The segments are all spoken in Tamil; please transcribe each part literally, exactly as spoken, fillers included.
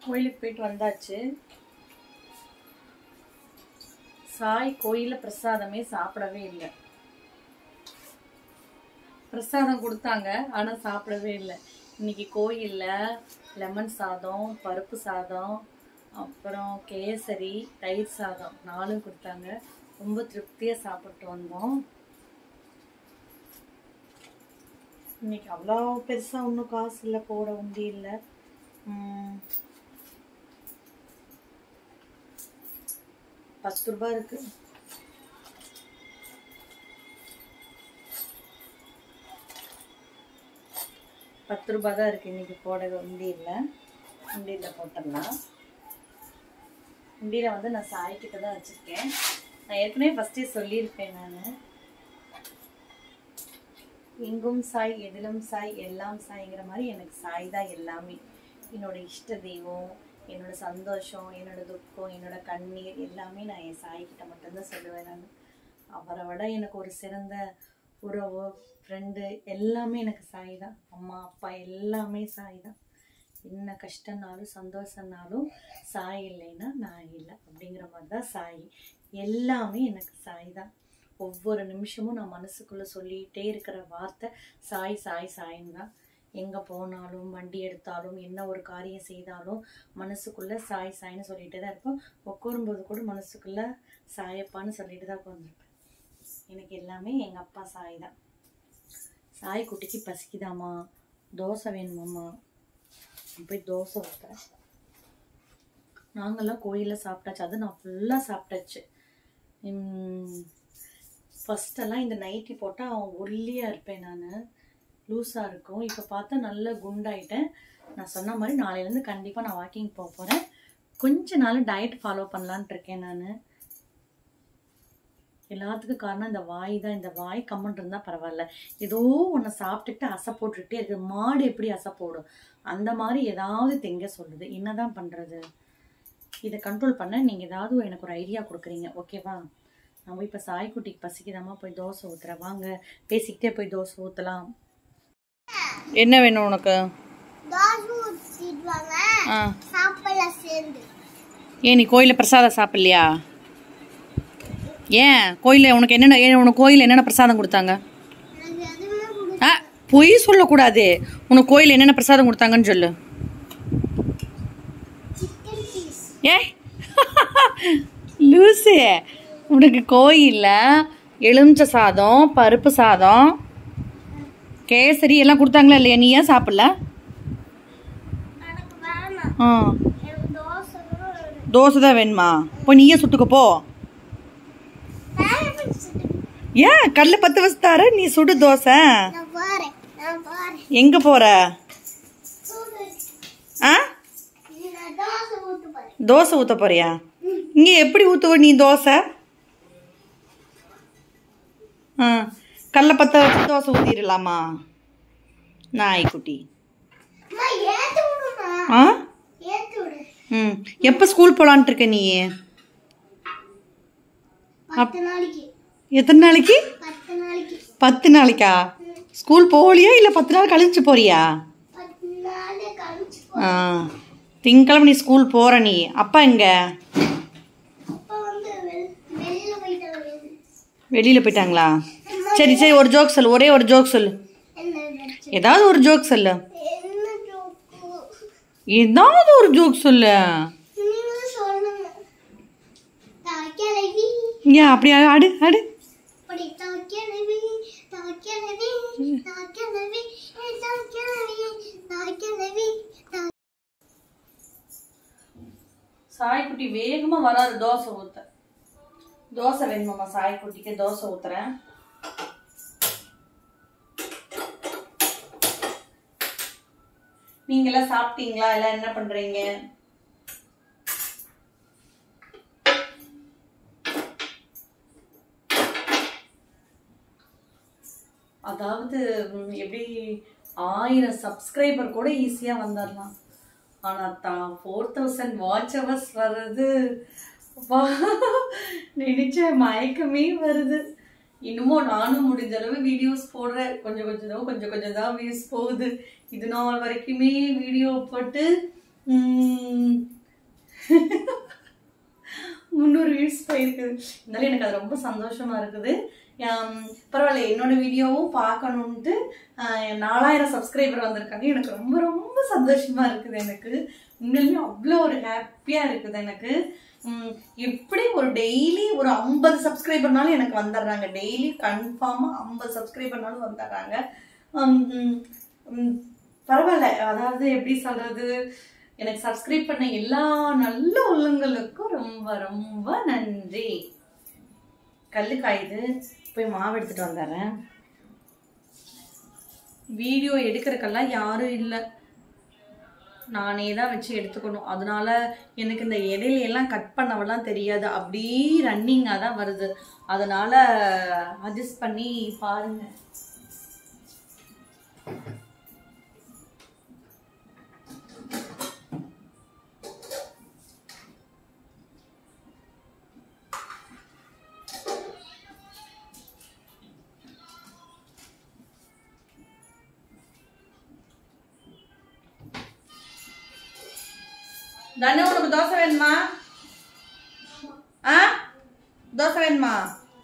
கோயிலுக்கு போயிட்டு வந்தாச்சு. சாய் கோயில பிரசாதமே சாப்பிடவே இல்லை. பிரசாதம் கொடுத்தாங்க, ஆனா சாப்பிடவே இல்லை. இன்னைக்கு கோயில்ல லெமன் சாதம், பருப்பு சாதம், அப்புறம் கேசரி, தயிர் சாதம் நாலும் கொடுத்தாங்க. ரொம்ப திருப்தியா சாப்பிட்டு வந்தோம். இன்னைக்கு அவ்வளோ பெருசா ஒன்றும் காசு இல்லை, போட உண்டி இல்லை. உம் பத்து ரூபாய் இருக்கு. பத்து ரூபாய் தான் இருக்கு இன்னைக்கு போட உண்டி இல்லை. உண்டியில போட்டோம்னா உண்டியில வந்து நான் சாய் கிட்ட தான் வச்சிருக்கேன். நான் ஏற்கனவே ஃபர்ஸ்டே சொல்லியிருப்பேன். நான் எங்கும் சாய், எதிலும் சாய், எல்லாம் சாய்ங்கிற மாதிரி எனக்கு சாய் தான் எல்லாமே. என்னோட இஷ்ட தெய்வம், என்னோட சந்தோஷம், என்னோட துக்கம், என்னோட கண்ணீர் எல்லாமே நான் என் சாய்கிட்ட மட்டும்தான் சொல்லுவேன். நான் அவரை விட எனக்கு ஒரு சிறந்த உறவு, ஃப்ரெண்டு எல்லாமே எனக்கு சாய் தான். அம்மா அப்பா எல்லாமே சாய் தான். என்ன கஷ்டம்னாலும் சந்தோஷம்னாலும் சாய் இல்லைன்னா நான் இல்லை அப்படிங்கிற மாதிரி தான் சாய். எல்லாமே எனக்கு சாய் தான். ஒவ்வொரு நிமிஷமும் நான் மனசுக்குள்ளே சொல்லிகிட்டே இருக்கிற வார்த்தை சாய் சாய் சாயின்னு தான். எங்கே போனாலும், வண்டி எடுத்தாலும், என்ன ஒரு காரியம் செய்தாலும் மனசுக்குள்ளே சாய் சாய்ன்னு சொல்லிகிட்டே தான் இருப்போம். உட்காரும்போது கூட மனசுக்குள்ளே சாயப்பான்னு சொல்லிட்டு தான் உட்காந்துருப்பேன். எனக்கு எல்லாமே எங்கள் அப்பா சாய் தான். சாய் குட்டிக்கு பசிக்குதாம்மா, தோசை வேணுமாம்மா, போய் தோசை ஊற்றுறேன். நாங்கள்லாம் கோயிலில் சாப்பிட்டாச்சு. அது நான் ஃபுல்லாக சாப்பிட்டாச்சு. ஃபஸ்ட்டெல்லாம் இந்த நைட்டி போட்டால் அவன் ஒல்லியாக இருப்பேன், நான் லூஸாக இருக்கும். இப்போ பார்த்தா நல்லா குண்டாயிட்டேன். நான் சொன்ன மாதிரி நாளையிலேருந்து கண்டிப்பாக நான் வாக்கிங் போக போகிறேன். கொஞ்ச நாள் டயட் ஃபாலோ பண்ணலான்ட்டு இருக்கேன். நான் எல்லாத்துக்கும் காரணம் இந்த வாய் தான். இந்த வாய் கம்மன் இருந்தால் பரவாயில்ல, ஏதோ ஒன்று சாப்பிட்டுட்டு அசை போட்டுக்கிட்டே இருக்குது. மாடு எப்படி அசை போடும் அந்த மாதிரி ஏதாவது தெங்க சொல்லுது. என்னதான் பண்ணுறது? இதை கண்ட்ரோல் பண்ண நீங்கள் ஏதாவது எனக்கு ஒரு ஐடியா கொடுக்குறீங்க, ஓகேவா? நான் போய் இப்போ சாய்க்குட்டிக்கு பசிக்குதாமா, போய் தோசை ஊற்றுறேன். வாங்க பேசிக்கிட்டே போய் தோசை ஊற்றலாம். என்ன வேணும் உனக்கு? ஏன் நீ கோயிலில் பிரசாதம் சாப்பிட்லையா? ஏன் கோயிலில் உனக்கு என்னென்ன உனக்கு கோயிலில் என்னென்ன பிரசாதம் கொடுத்தாங்க? ஆ, பொய் சொல்லக்கூடாது. உனக்கு கோயிலில் என்னென்ன பிரசாதம் கொடுத்தாங்கன்னு சொல்லு. ஏ லூசு, உனக்கு கோயிலில் எலுமிச்சை சாதம், பருப்பு சாதம், கேசரி எல்லாம் கொடுத்தாங்களா இல்லையா? நீ ஏன் சாப்பிடல? ஆ, தோசை தான் வேணுமா? இப்போ நீயே சுட்டுக்க போ. ஏன் கல்ல பத்து வச்சு தார, நீ சுடு தோசை. எங்க போற? ஆ, தோசை ஊத்த போறியா? இங்க எப்படி ஊத்துவ நீ தோசை? ஆ, கல்ல பத்த வச்சு தோசை ஊத்திடலாமா நாய்க்குட்டி? ஆ, ம், எப்போ ஸ்கூல் போலான்ட்டு இருக்க நீ? எத்தனை நாளைக்கு? பத்து நாளைக்கா? ஸ்கூல் போகலையா இல்லை பத்து நாள் கழிச்சு போறியா? ஆ, திங்கக்கிழமை நீ ஸ்கூல் போற. நீ அப்பா எங்க? வெளியில போயிட்டாங்களா? சரி சரி, ஒரு ஜோக் சொல்லு, ஒரே ஒரு ஜோக் சொல்லு. ஏதாவது ஒரு ஜோக் சொல்லு. ஏதாவது ஒரு ஜோக் சொல்லு. ஏன் அப்படியா? ஆடு ஆடு. சாய்க்குட்டி வேகமா வராது தோசை ஊத்த. தோசை வேணுமாம்மா சாய்க்குட்டிக்கு? தோசை ஊத்துறேன். நீங்க எல்லாம் சாப்பிட்டீங்களா? எல்லாம் என்ன பண்றீங்க? அதாவது எப்படி ஆயிரம் சப்ஸ்கிரைபர் கூட ஈஸியா வந்துடலாம். ஆனா தான் ஃபோர் தௌசண்ட் வாட்ச் ஹவர்ஸ் வர்றது நினைச்ச மயக்கமே வருது. இன்னமும் நானும் முடிஞ்ச அளவு வீடியோஸ் போடுறேன். கொஞ்சம் கொஞ்சம் தான் கொஞ்சம் கொஞ்சம் தான் வியூஸ் போகுது. இது நாள் வரைக்குமே வீடியோ போட்டு முந்நூறு வியூஸ் போயிருக்குது. இருந்தாலும் எனக்கு அது ரொம்ப சந்தோஷமா இருக்குது. பரவாயில்ல, என்னோட வீடியோவும் பார்க்கணுன்ட்டு நாலாயிரம் சப்ஸ்கிரைபர் வந்திருக்காங்க. எனக்கு ரொம்ப ரொம்ப சந்தோஷமா இருக்குது. எனக்கு உண்மையிலுமே அவ்வளோ ஒரு ஹாப்பியா இருக்குது. எனக்கு எப்படி ஒரு டெய்லி ஒரு ஐம்பது சப்ஸ்கிரைபர்னாலும் எனக்கு வந்துடுறாங்க. டெய்லி கன்ஃபார்மா ஐம்பது சப்ஸ்கிரைபர்னாலும் வந்துடுறாங்க. பரவாயில்ல, அதாவது எப்படி சொல்றது, எனக்கு சப்ஸ்கிரைப் பண்ண எல்லா நல்ல உள்ளங்களுக்கும் ரொம்ப ரொம்ப நன்றி. கல்லு காயுது, போய் மாவு எடுத்துட்டு வந்துடுறேன். வீடியோ எடுக்கிறதுக்கெல்லாம் யாரும் இல்லை, நானே தான் வச்சு எடுத்துக்கணும். அதனால எனக்கு இந்த இடையில எல்லாம் கட் பண்ணவெல்லாம் தெரியாது, அப்படியே ரன்னிங்காக தான் வருது. அதனால அட்ஜஸ்ட் பண்ணி பாருங்க. தனு, உனக்கு தோசை வேணுமா? ஆ, தோசை வேணுமா?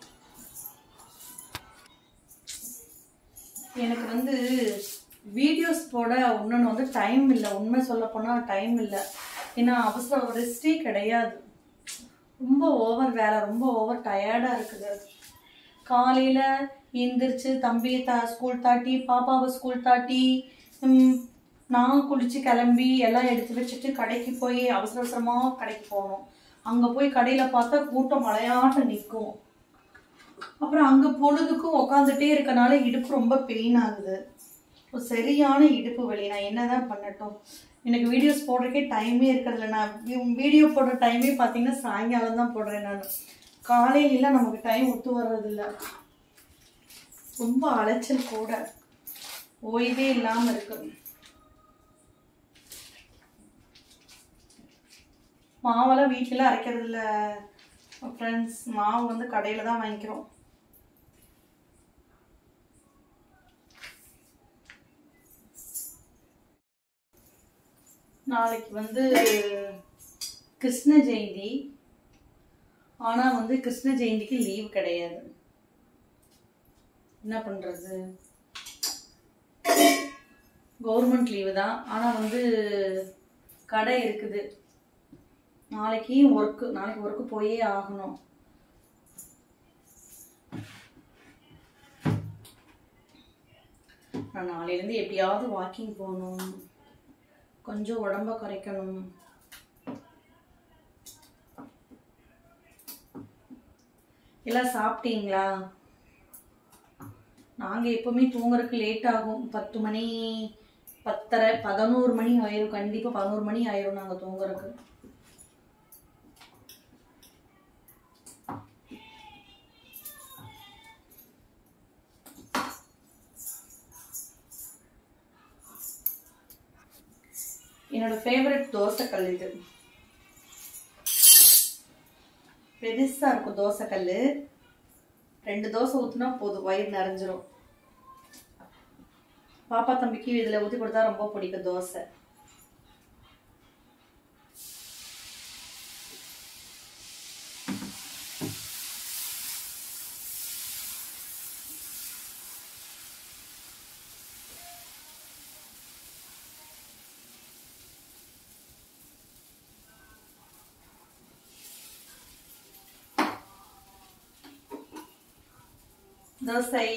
எனக்கு வந்து வீடியோஸ் போட ஒன்றுன்னு வந்து டைம் இல்லை. உண்மை சொல்ல போனால் டைம் இல்லை. ஏன்னா அவசரம் ரெஸ்டே கிடையாது. ரொம்ப ஓவர் வேலை, ரொம்ப ஓவர் டயர்டாக இருக்குது. காலையில் எழுந்திரிச்சு தம்பியை த ஸ்கூல் தாட்டி, பாப்பாவை ஸ்கூல் தாட்டி, நான் குளிச்சு கிளம்பி எல்லாம் எடுத்து வச்சுட்டு கடைக்கு போய் அவசர அவசரமாக கடைக்கு போகணும். அங்கே போய் கடையில் பார்த்தா கூட்டம் மழையாட்டம் நிற்கும். அப்புறம் அங்கே பொழுதுக்கும் உக்காந்துட்டே இருக்கனால இடுப்பு ரொம்ப பெயின் ஆகுது. சரியான இடுப்பு வலி. நான் என்னதான் பண்ணட்டும்? எனக்கு வீடியோஸ் போடுறதுக்கே டைமே இருக்கிறதில்ல. நான் வீடியோ போடுற டைமே பார்த்தீங்கன்னா சாயங்காலம் தான் போடுறேன். நான் காலையில நமக்கு டைம் ஒத்து வர்றதில்ல. ரொம்ப அலைச்சல் கூட, ஓய்வே இல்லாமல் இருக்கு. மாவெல்லாம் வீட்டிலலாம் அரைக்கிறது இல்லை ஃப்ரெண்ட்ஸ். மாவு வந்து கடையில் தான் வாங்கிக்கிறோம். நாளைக்கு வந்து கிருஷ்ண ஜெயந்தி. ஆனால் வந்து கிருஷ்ண ஜெயந்திக்கு லீவ் கிடையாது. என்ன பண்ணுறது? கவர்மெண்ட் லீவு தான். ஆனால் வந்து கடை இருக்குது. நாளைக்கு ஒர்க்கு நாளைக்கு ஒர்க்கு போயே ஆகணும். நான் நாளையிலேருந்து எப்படியாவது வாக்கிங் போகணும், கொஞ்சம் உடம்ப குறைக்கணும். எல்லாம் சாப்பிட்டீங்களா? நாங்கள் எப்பவுமே தூங்குறதுக்கு லேட் ஆகும். பத்து மணி பத்தரை பதினோரு மணி ஆயிரும். கண்டிப்பாக பதினோரு மணி ஆயிரும் நாங்கள் தூங்குறதுக்கு. என்னோட ஃபேவரட் தோசைக்கல் இது. பெருசா இருக்கும் தோசைக்கல். ரெண்டு தோசை ஊற்றினா போதும், வயிறு நிறைஞ்சிரும். பாப்பா தம்பிக்கு இதில் ஊற்றி கொடுத்தா ரொம்ப பிடிக்கும் தோசை. தோசை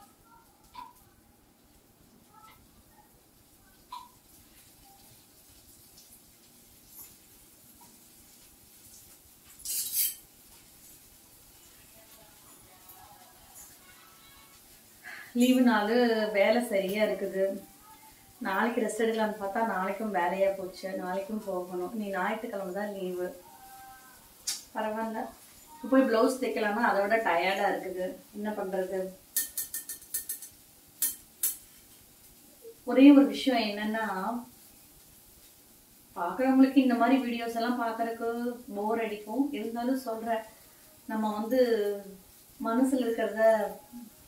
லீவு நாள் வேலை சரியா இருக்குது. நாளைக்கு ரெஸ்ட் எடுக்கலாம்னு பார்த்தா நாளைக்கும் வேலையா போச்சு. நாளைக்கும் போகணும். நீ ஞாயிற்றுக்கிழமை தான் லீவு. பரவாயில்ல, போய் பிளவுஸ் தைக்கலாமா, அதை விட டயர்டா இருக்குது. என்ன பண்றது? ஒரே ஒரு விஷயம் என்னன்னா, பாக்குறவங்களுக்கு இந்த மாதிரி வீடியோஸ் எல்லாம் பாக்குறதுக்கு போர் அடிக்கும். இருந்தாலும் சொல்றேன், நம்ம வந்து மனசுல இருக்கிறத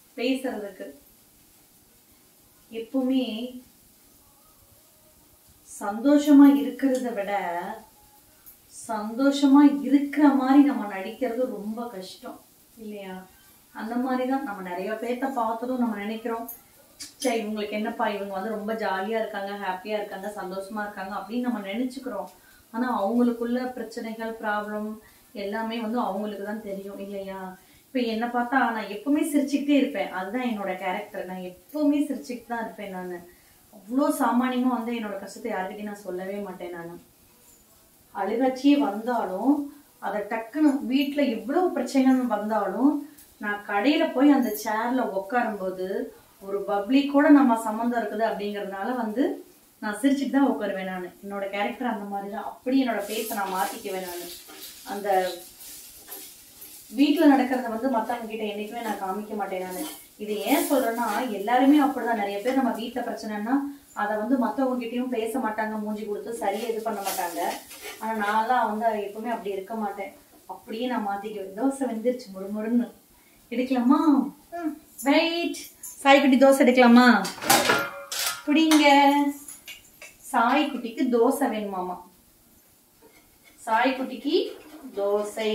பேசுறதுக்கு எப்பவுமே சந்தோஷமா இருக்கிறத விட சந்தோஷமா இருக்கிற மாதிரி நம்ம நடிக்கிறது ரொம்ப கஷ்டம் இல்லையா? அந்த மாதிரிதான் நம்ம நிறைய பேர்த்த பார்த்ததும் நம்ம நினைக்கிறோம், சரி இவங்களுக்கு என்னப்பா, இவங்க வந்து ரொம்ப ஜாலியா இருக்காங்க, ஹாப்பியா இருக்காங்க, சந்தோஷமா இருக்காங்க அப்படின்னு நம்ம நினைச்சுக்கிறோம். ஆனா அவங்களுக்குள்ள பிரச்சனைகள், ப்ராப்ளம் எல்லாமே வந்து அவங்களுக்கு தான் தெரியும் இல்லையா? இப்ப என்ன பார்த்தா நான் எப்பவுமே சிரிச்சுக்கிட்டே இருப்பேன். அதுதான் என்னோட கேரக்டர். நான் எப்பவுமே சிரிச்சுக்கிட்டு தான் இருப்பேன். நான் அவ்வளோ சாமானியமா வந்து என்னோட கஷ்டத்தை யாருக்கிட்டையும் நான் சொல்லவே மாட்டேன். நான் அழுகாச்சியே வந்தாலும் அதை டக்குன்னு வீட்டுல எவ்வளவு பிரச்சனைகள் வந்தாலும் நான் கடையில போய் அந்த சேர்ல உட்காரும் போது ஒரு பப்ளி கூட நம்ம சம்மந்தம் இருக்குது அப்படிங்கறதுனால வந்து நான் சிரிச்சுட்டு தான் உட்காருவேன். நான் என்னோட கேரக்டர் அந்த மாதிரிதான். அப்படி என்னோட பேச நான் மாத்திக்குவேன். நான் அந்த வீட்டுல நடக்கிறத வந்து மத்தவங்க கிட்ட என்னைக்குமே நான் காமிக்க மாட்டேன். நான் இது ஏன் சொல்றேன்னா, எல்லாருமே அப்படிதான். நிறைய பேர் நம்ம வீட்டுல பிரச்சனைன்னா அதை வந்து மத்தவங்க கிட்டயும் பேச மாட்டாங்க, மூஞ்சி கொடுத்து சரியா இது பண்ண மாட்டாங்க. ஆனா நான்லாம் வந்து எப்பவுமே அப்படி இருக்க மாட்டேன். அப்படியே நான் மாத்திக்குவேன். தோசை வெந்துருச்சு, முறுமுறுன்னு எடுக்கலாமா? வெயிட், சாய்க்குட்டி தோசை எடுக்கலாமா? புடிங்க. சாய்க்குட்டிக்கு தோசை வேணுமாமா. சாய்க்குட்டிக்கு தோசை.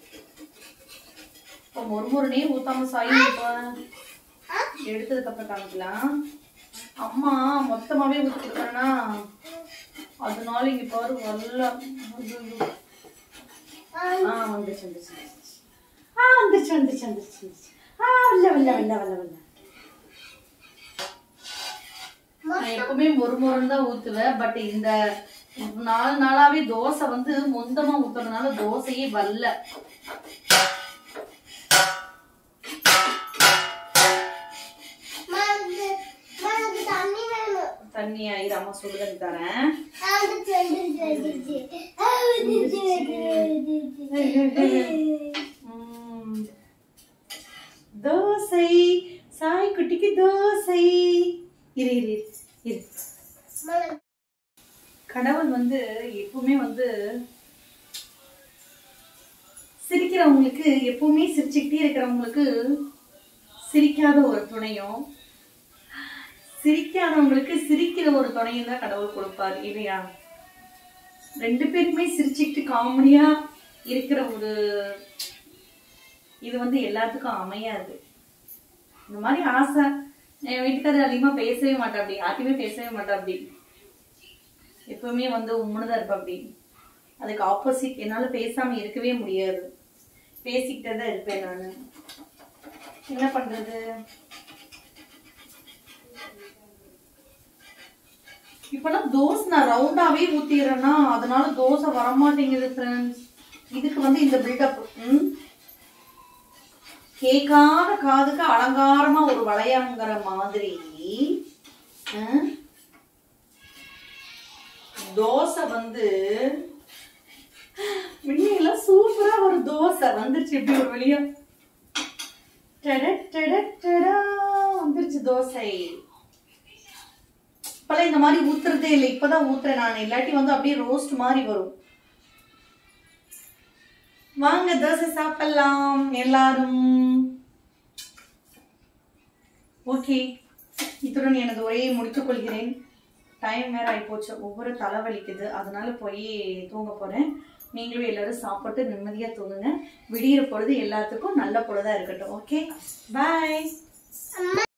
இப்போ முறுமுறுனே ஊத்தாம சாய் எடுத்ததுக்கு அப்புறம் காமிக்கலாம். அம்மா மொத்தமாவே ஊத்தி கொடுக்குறேன்னா அதனால இங்க பாரு நல்லா ஆஹ் வந்துச்சு வந்துச்சு ஆஹ் வந்துருச்சு வந்துருச்சு வந்துருச்சு ஆஹ் இல்ல இல்ல இல்ல இல்ல இல்ல நான் எப்பவுமே மொறு மொறுன்னு தான் ஊத்துவேன். பட் இந்த நாலு நாளாவே தோசை வந்து மொந்தமா ஊத்துறதுனால தோசையே வரல. தண்ணி ஆயிரு, அம்மா சுடு தண்ணி தரேன். தோசை, சாய் குட்டிக்கு தோசை. இரு இரு இரு. கடவுள் வந்து எப்பவுமே வந்து சிரிக்கிறவங்களுக்கு, எப்பவுமே சிரிச்சுக்கிட்டே இருக்கிறவங்களுக்கு சிரிக்காத ஒரு துணையும், சிரிக்காதவங்களுக்கு சிரிக்கிற ஒரு துணையும் தான் கடவுள் கொடுப்பாரு இல்லையா? ரெண்டு பேருமே சிரிச்சுக்கிட்டு காமெடியா இருக்கிற ஒரு இது வந்து எல்லாத்துக்கும் அமையாது. இந்த மாதிரி ஆசை. என் வீட்டுக்காரர் அதிகமா பேசவே மாட்டா, அப்படி யாருக்குமே பேசவே மாட்டா. அப்படி எப்பவுமே வந்து உம்முனுதான் இருப்பா. அப்படி அதுக்கு ஆப்போசிட். என்னால பேசாம இருக்கவே முடியாது, பேசிக்கிட்டே தான் இருப்பேன். நானு என்ன பண்றது? இப்பெல்லாம் தோசை நான் ரவுண்டாவே ஊத்திடுறேன்னா அதனால தோசை வரமாட்டேங்குது ஃப்ரெண்ட்ஸ். இதுக்கு வந்து இந்த பில்டப். கேட்காத காதுக்கு அலங்காரமா ஒரு வளையங்கிற மாதிரி தோசை வந்து வெளியெல்லாம் சூப்பரா ஒரு தோசை வந்துருச்சு. எப்படி ஒரு வெளியா வந்துருச்சு தோசை. இப்பெல்லாம் இந்த மாதிரி ஊத்துறதே இல்லை, இப்பதான் ஊத்துறேன் நான். இல்லாட்டி வந்து அப்படியே ரோஸ்ட் மாதிரி வரும். வாங்க தோசை சாப்பிடலாம் எல்லாரும். ஓகே, இத்துடன் எனது உரையை முடித்துக் கொள்கிறேன். டைம் வேற ஆயிப்போச்சு, ஒவ்வொரு தலைவலிக்குது, அதனால போய் தூங்க போறேன். நீங்களும் எல்லாரும் சாப்பிட்டு நிம்மதியா தூங்குங்க. விடியிற பொழுது எல்லாத்துக்கும் நல்ல பொழுதா இருக்கட்டும். ஓகே, பாய்.